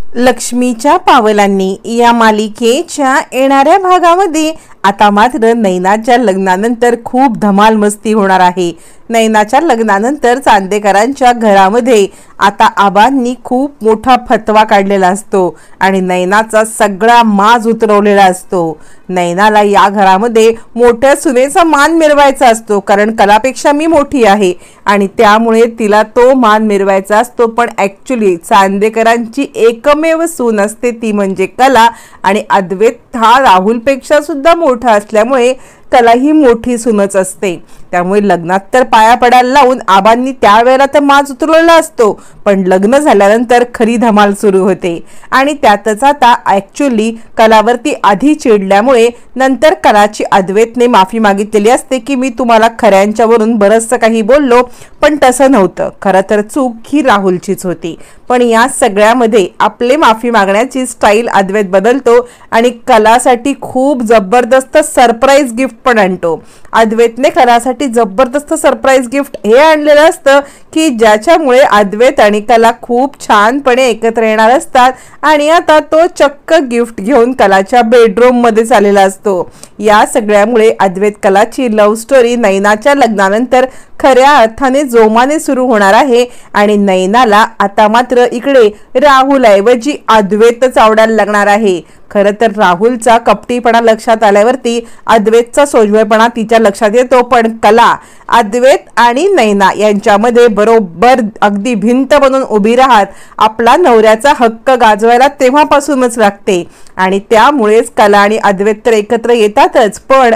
लक्ष्मीच्या पावलांनी या मालिकेच्या येणाऱ्या भागामध्ये आता मात्र नैनाच्या लग्नानंतर खूप धमाल मस्ती होणार आहे। नैनाच्या लग्नानंतर चांदेकरांच्या घरामध्ये आता आबांनी खूप मोठा फतवा काढलेला असतो आणि नैनाचा सगळा माज उतरवलेला असतो। नैनाला या घरामध्ये मोठ्या सुनेचा मान मिरवायचा असतो, कारण कलापेक्षा मी मोठी आहे आणि त्यामुळे तिला तो मान मिरवायचा असतो। पण ॲक्च्युली चांदेकरांची एकमेव सून असते ती म्हणजे कला, आणि अद्वैत हा राहुलपेक्षा सुद्धा मोठा असल्यामुळे कला ही मोठी सूनच असते। त्यामुळे लग्नात तर पाया पडायला लावून आबांनी त्यावेळेला तर माज उतरवलेला असतो, पण लग्न झाल्यानंतर खरी धमाल सुरू होते। आणि त्यातच आता ॲक्च्युली कलावरती आधी चिडल्यामुळे नंतर कलाची अद्वैतने माफी मागितलेली असते की मी तुम्हाला खऱ्यांच्यावरून बरंचसं काही बोललो, पण तसं नव्हतं, खरं तर चूक ही राहुलचीच होती। पण या सगळ्यामध्ये आपले माफी मागण्याची स्टाईल अद्वैत बदलतो आणि कलासाठी खूप जबरदस्त सरप्राईज गिफ्ट पण आणतो। अद्वैतने कलासाठी जबरदस्त सरप्राईज गिफ्ट हे आणलेलं असतं की ज्याच्यामुळे अद्वैत आणि कला खूप छानपणे एकत्र येणार असतात आणि आता तो चक्क गिफ्ट घेऊन कलाच्या बेडरूम मध्ये चाललेला असतो। या सगळ्यामुळे अद्वैत कलाची लव्ह स्टोरी नैनाच्या लग्नानंतर खऱ्या अर्थाने जोमाने सुरू होणार आहे आणि नैनाला आता मात्र इकडे राहुल ऐवजी अद्वैतच आवडायला लागणार आहे। खरं तर राहुलचा कपटीपणा लक्षात आल्यावरती अद्वैतचा सोजवळपणा तिच्या लक्षात येतो, पण कला अद्वैत आणि नैना यांच्यामध्ये बरोबर अगदी भिंत बनून उभी राहत आपला नवऱ्याचा हक्क गाजवायला तेव्हापासूनच लागते आणि त्यामुळेच कला आणि अद्वैत तर एकत्र येतातच। पण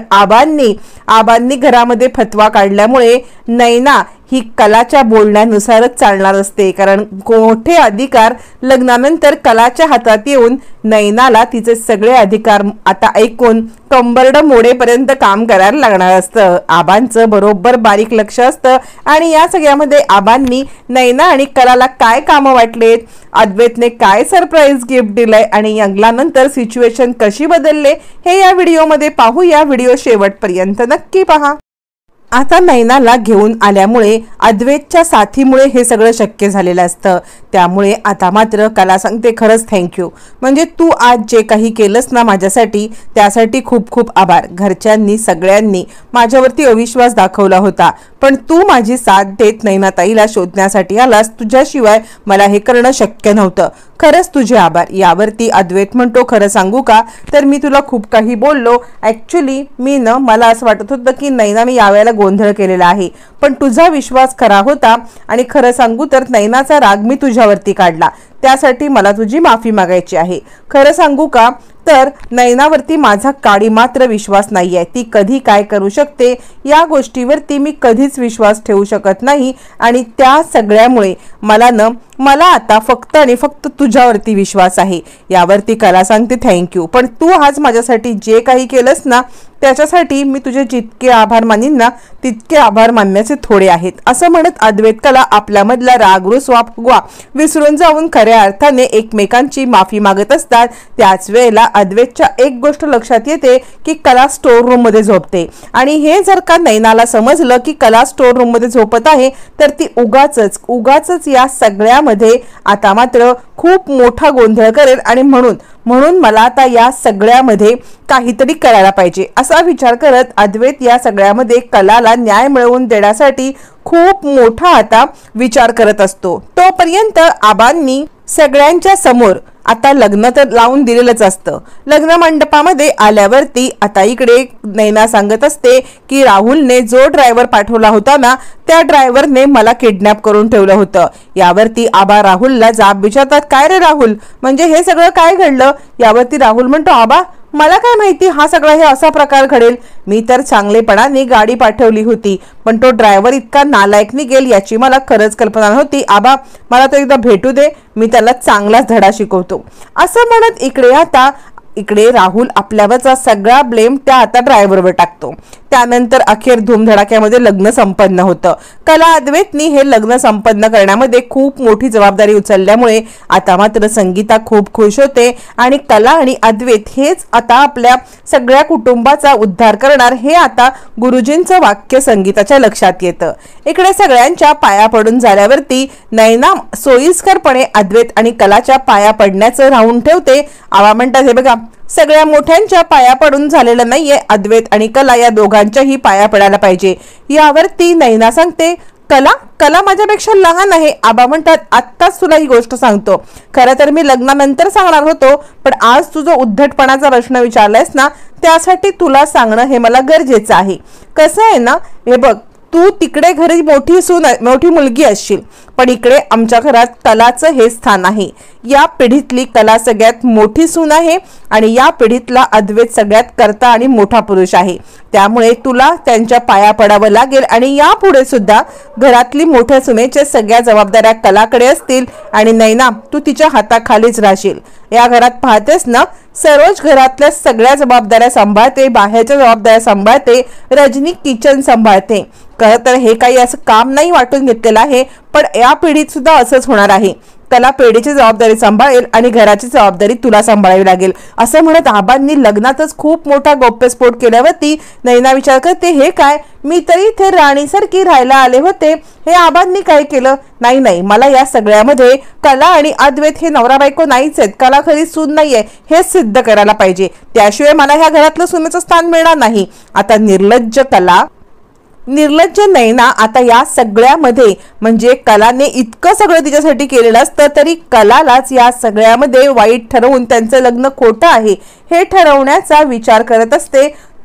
आबांनी घरामध्ये फतवा काढल्यामुळे नैना ही कलाच्या बोलण्यानुसारच चालणार असते, कारण मोठे अधिकार लग्नानंतर कलाच्या हातात येऊन नैनाला तिचे सगळे अधिकार आता ऐकून कंबरड मोडेपर्यंत काम करायला लागणार असतं। आबांचं बरोबर बारीक लक्ष असतं आणि या सगळ्यामध्ये आबांनी नैना आणि कलाला काय कामं वाटलेत, अद्वैतने काय सरप्राईज गिफ्ट दिलंय आणि लग्नानंतर सिच्युएशन कशी बदलले हे या व्हिडिओमध्ये पाहू। या व्हिडिओ शेवटपर्यंत नक्की पहा। आता नैनाला घेऊन आल्यामुळे अद्वैतच्या साथीमुळे हे सगळं शक्य झालेलं असतं। त्यामुळे आता मात्र कला सांगते खरंच थँक्यू, म्हणजे तू आज जे काही केलंस ना माझ्यासाठी त्यासाठी खूप खूप आभार। घरच्यांनी सगळ्यांनी माझ्यावरती अविश्वास दाखवला होता, पण तू माझी साथ देत नैनाताईला शोधण्यासाठी आलास, तुझ्याशिवाय मला हे करणं शक्य नव्हतं, खरंच तुझे आभार। यावरती अद्वैत म्हणतो खरं सांगू का तर मी तुला खूप काही बोललो, ॲक्च्युली मला असं वाटत होतं की नैना मी यावेळेला गोंधळ केलेला आहे, पण तुझा विश्वास खरा होता आणि खरं सांगू तर नैनाचा राग मी तुझ्यावरती काढला, त्यासाठी मला तुझी माफी मागायची आहे। खरं सांगू का तर नैनावरती माझा काडी मात्र विश्वास नाही आहे, ती कधी काय करू शकते या गोष्टीवरती मी कधीच विश्वास ठेवू शकत नाही आणि त्या सगळ्यामुळे मला आता फक्त आणि फक्त तुझ्यावरती विश्वास आहे। यावरती कला सांगते थँक्यू, पण तू आज माझ्यासाठी जे काही केलंस ना त्याच्यासाठी मी तुझे जितके आभार मानीन ना तितके आभार मानण्याचे थोडे आहेत, असं म्हणत अद्वैत कला आपल्यामधला रागरुस फुगवा विसरून जाऊन खऱ्या अर्थाने एकमेकांची माफी मागत असतात। त्याच वेळेला अद्वैतच्या एक गोष्ट लक्षात येते की कला स्टोर रूम मध्ये झोपते आणि हे जर का नैनाला समजलं की कला स्टोर रूम मध्ये झोपत आहे तर ती उगाच या सगळ्यामध्ये आता मात्र खूप मोठा गोंधळ करेल आणि म्हणून मला आता या सगळ्यामध्ये काहीतरी करायला पाहिजे असा विचार करत अद्वैत या सगळ्यामध्ये कलाला न्याय मिळवून देण्यासाठी खूप मोठा आता विचार करत असतो। तोपर्यंत आबांनी सगळ्यांच्या समोर आता लग्न तर लावून दिलेलंच असतं। लग्न मंडपामध्ये आल्यावरती आता इकडे नैना सांगत असते की राहुलने जो ड्रायव्हर पाठवला होता ना त्या ड्रायव्हरने मला किडनॅप करून ठेवलं होतं। यावरती आबा राहुलला जाब विचारतात काय रे राहुल, म्हणजे हे सगळं काय घडलं? यावरती राहुल म्हणतो आबा मला काय माहिती हा सगळा हे असा प्रकार घडेल, मी तर चांगलेपणाने गाडी पाठवली होती, पण तो ड्रायव्हर इतका नालायक निघेल याची मला खरंच कल्पना नव्हती। आबा मला तो एकदा भेटू दे, मी त्याला चांगलाच धडा शिकवतो। असं म्हणत इकडे राहुल आपल्यावरचा सगळा ब्लेम त्या आता ड्रायव्हरवर टाकतो। त्यानंतर अखेर धूमधडाक्यामध्ये लग्न संपन्न होतं. कला अद्वैतनी हे लग्न संपन्न करण्यामध्ये खूप मोठी जबाबदारी उचलल्यामुळे आता मात्र संगीता खूप खुश होते आणि कला आणि अद्वैत हेच आता आपल्या सगळ्या कुटुंबाचा उद्धार करणार हे आता गुरुजींचं वाक्य संगीताच्या लक्षात येतं. इकडे सगळ्यांच्या पाया पडून झाल्यावरती नैना सोयीस्करपणे अद्वैत आणि कलाच्या पाया पडण्याचं राहून ठेवते. आवा म्हणतात हे बघा, सगळ्या मोठ्यांच्या पाया पडून झालेलं नाहीये, अद्वैत आणि कला या दोघांच्याही पाया पडायला पाहिजे. यावरती नैना सांगते, कला कला माझ्यापेक्षा लहान आहे. आबा म्हणतात आत्ताच तुला ही गोष्ट सांगतो. खरं तर मी लग्नानंतर सांगणार होतो, पण आज तुझं उद्धटपणाचा प्रश्न विचारलायस ना, त्यासाठी तुला सांगणं हे मला गरजेचं आहे. कसं आहे ना, हे बघ, तू तिकडे घरी मोठी मुलगी असशील, पण इकडे आमच्या घरात कलाचं हे स्थान आहे. या पिढीतली कला सगळ्यात मोठी सून आहे आणि या पिढीतला अद्वैत सगळ्यात कर्ता आणि मोठा पुरुष आहे. त्यामुळे तुला त्यांच्या पाया पडावं लागेल आणि यापुढे सुद्धा घरातली मोठ्या सुनेच्या सगळ्या जबाबदाऱ्या कलाकडे असतील आणि नैना तू तिच्या हाताखालीच राहशील. या घरात पाहतेस ना, सरोज घरातल्या सगळ्या जबाबदाऱ्या सांभाळते, बाहेरच्या जबाबदाऱ्या सांभाळते, रजनी किचन सांभाळते. खरं तर हे काही असं काम नाही वाटून घेतलेलं आहे, पण या पिढीत सुद्धा असंच होणार आहे. कला पेढीची जबाबदारी सांभाळेल आणि घराची जबाबदारी तुला सांभाळावी लागेल असं म्हणत आबांनी लग्नातच खूप मोठा गौप्यस्फोट केल्यावरती नैना विचार करते, हे काय, मी तरी इथे राणीसारखी राहायला आले होते, हे आबांनी काय केलं? नाही, मला या सगळ्यामध्ये कला आणि अद्वैत हे नवरा बायको नाहीच आहेत, कला खरी सून नाहीये हे सिद्ध करायला पाहिजे, त्याशिवाय मला ह्या घरातलं सुनेचं स्थान मिळणार नाही. आता निर्लज्ज नैना आता या सगळ्यामध्ये, म्हणजे कलाने इतकं सगळं तिच्यासाठी केलेलं असतं तरी कलालाच या सगळ्यामध्ये वाईट ठरवून त्यांचं लग्न खोटं आहे हे ठरवण्याचा विचार करत असते.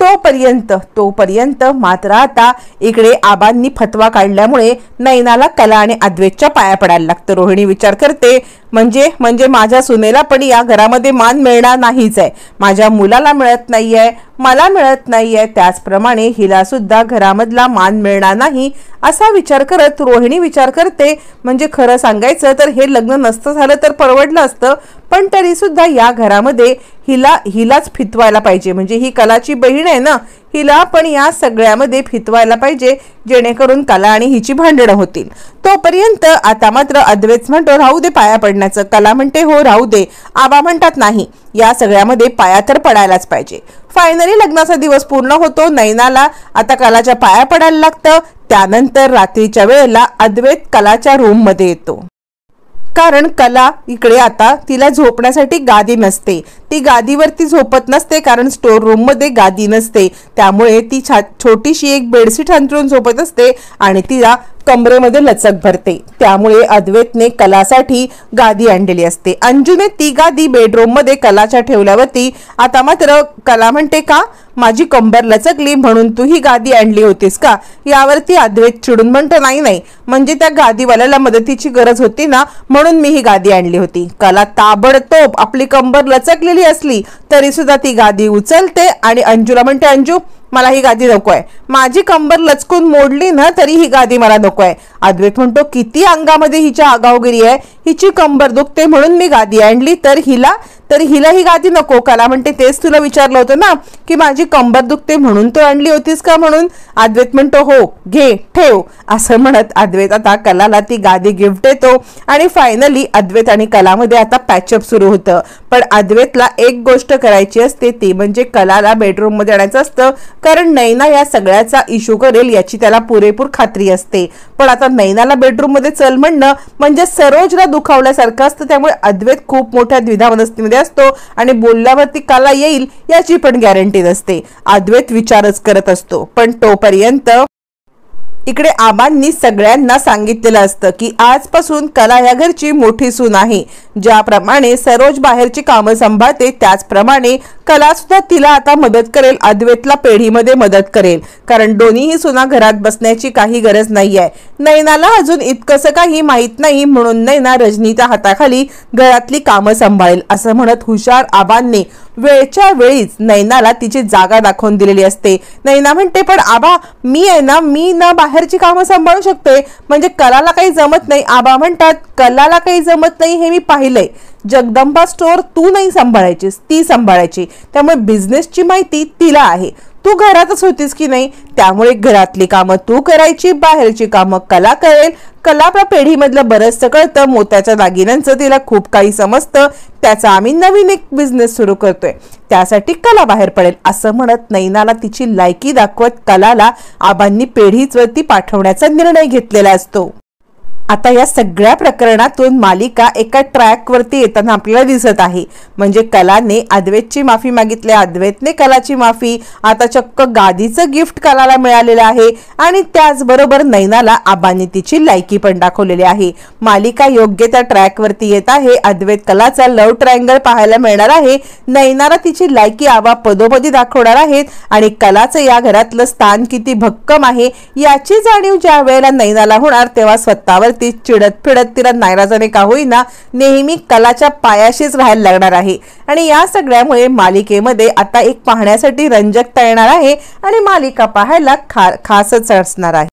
तोपर्यंत मात्र आता इकडे आबांनी फतवा काढल्यामुळे नैनाला कला आणि अद्वैतच्या पाया पडायला लागतं. रोहिणी विचार करते, म्हणजे माझ्या सुनेला पण या घरामध्ये मान मिळणार नाहीच आहे, माझ्या मुलाला मिळत नाहीये, मला मिळत नाहीये, त्याचप्रमाणे हिला सुद्धा घरामधला मान मिळणार नाही असा विचार करत रोहिणी विचार करते, म्हणजे खरं सांगायचं तर हे लग्न नसतं झालं तर परवडलं असतं, पण तरी सुद्धा या घरामध्ये हिलाच फितवायला पाहिजे, म्हणजे ही कलाची बहीण आहे ना, हिला पण या सगळ्यामध्ये फितवायला पाहिजे जेणेकरून कला आणि हिची भांडणं होतील. तोपर्यंत आता मात्र अद्वैत म्हणतो राहू दे पाया पडण्याचं, कला म्हणते हो राहू दे, आबा म्हणतात नाही, या सगळ्यामध्ये पाया तर पडायलाच पाहिजे. फायनली लग्नाचा दिवस पूर्ण होतो. नैनाला आता कलाच्या पाया पडायला लागतं. त्यानंतर रात्रीच्या वेळेला अद्वैत कलाच्या रूम मध्ये येतो, कारण कला इकडे आता तिला झोपण्यासाठी गादी नसते, ती गादीवरती झोपत नसते कारण स्टोर रूम मध्ये गादी नसते, त्यामुळे ती छोटीशी एक बेडशीट अंथरून झोपत असते आणि तिला कमरेमध्ये लचक भरते. त्यामुळे अद्वैतने कलासाठी गादी आणलेली असते. अंजूने ती गादी बेडरूम मध्ये कलाच्या ठेवल्यावरती आता मात्र कला म्हणते, का माझी कंबर लचकली म्हणून तू ही गादी आणली होतीस का? यावरती अद्वैत चिडून म्हणतो, नाही, म्हणजे त्या गादीवाल्याला मदतीची गरज होती ना म्हणून मी ही गादी आणली होती. कला ताबडतोब आपली कंबर लचकलेली असली तरी सुद्धा ती गादी उचलते आणि अंजूला म्हणते, अंजू मला ही गादी नकोय, माझी कंबर लचकून मोडली ना तरी ही गादी मला नकोय. अद्वैत म्हणतो, किती अंगामध्ये हिच्या आगावगिरी आहे, हिची कंबर दुखते म्हणून मी गादी आणली, तर हिला ही गादी नको. कला म्हणते, तेच तुला विचारलं होतं ना की माझी कंबर दुखते म्हणून तू आणली होतीस का म्हणून. अद्वैत म्हणतो, हो घे ठेव असं म्हणत अद्वैत आता कलाला ती गादी गिफ्ट देतो आणि फायनली अद्वैत आणि कलामध्ये आता पॅचअप सुरू होतं. पण अद्वैतला एक गोष्ट करायची असते, ती म्हणजे कलाला बेडरूम मध्ये आणायचं असतं, कारण नैना या सगळ्याचा इश्यू करेल याची त्याला पुरेपूर खात्री असते. पण आता नैनाला बेडरूम मध्ये चल म्हणणं म्हणजे सरोजला दुखावल्यासारखं असतं, त्यामुळे अद्वैत खूप मोठ्या द्विधा मनस्थितीमध्ये असतो आणि बोलल्यावरती कला येईल याची पण गॅरंटी नसते. अद्वैत विचारच करत असतो. पण तोपर्यंत इकडे आबांनी सगळ्यांना सांगितलेलं असतं की आजपासून कला या घरची मोठी सून आहे. ज्याप्रमाणे सरोज बाहेरची कामं सांभाळते त्याचप्रमाणे कला सुद्धा तिला आता मदत करेल, अद्वैतला पेढीमध्ये मदत करेल, कारण दोन्हीही सुना घरात बसण्याची काही गरज नाहीये. नैनाला अजून इतकंसं काही माहित नाही म्हणून नैना रजनीच्या हाताखाली घरातली कामं सांभाळेल असं म्हणत हुशार आबांनी वेळच्या वेळीच नैनाला तिची जागा दाखवून दिलेली असते. नैना म्हणते, पण आबा मी ना बाहेरची कामं सांभाळू शकते, म्हणजे कलाला काही जमत नाही. आबा म्हणतात, कलाला काही जमत नाही हे मी पाहिलंय, जगदंबा स्टोअर तू नाही सांभाळायचीस, ती सांभाळायची, त्यामुळे बिझनेसची माहिती तिला आहे, तू घरातच होतीस की नाही, त्यामुळे घरातली कामं तू करायची, बाहेरची कामं कला करेल. कला पेढीमधलं बरंचसं कळतं, मोत्याच्या दागिन्यांचं तिला खूप काही समजतं. त्याचा आम्ही नवीन एक बिझनेस सुरू करतोय, त्यासाठी कला बाहेर पडेल असं म्हणत नैनाला तिची लायकी दाखवत कलाला आबांनी पेढीवरती पाठवण्याचा निर्णय घेतलेला असतो. आता या सगळ्या प्रकरणातून मालिका एका ट्रॅक वरती येताना आपल्याला दिसत आहे. म्हणजे कलाने अद्वैतची माफी मागितली, अद्वैतने कलाची माफी, आता चक्क गादीचं गिफ्ट कलाला मिळालेलं आहे आणि त्याचबरोबर नैनाला आबांनी तिची लायकी पण दाखवलेली आहे. मालिका योग्य त्या ट्रॅक वरती येत आहे. अद्वैत कलाचा लव्ह ट्रायंगल पाहायला मिळणार आहे. नैनाला तिची लायकी आबा पदोपदी दाखवणार आहेत आणि कलाचं या घरातलं स्थान किती भक्कम आहे याची जाणीव ज्या वेळेला नैनाला होणार तेव्हा स्वतःवर ती चिडत फिडत तिला नाईलाजाने का होईना नेहमी कलाच्या पायाशीच राहायला लागणार आहे. आणि या सगळ्यामुळे मालिकेमध्ये आता एक पाहण्यासाठी रंजकता येणार आहे आणि मालिका पाहायला खासच असणार आहे.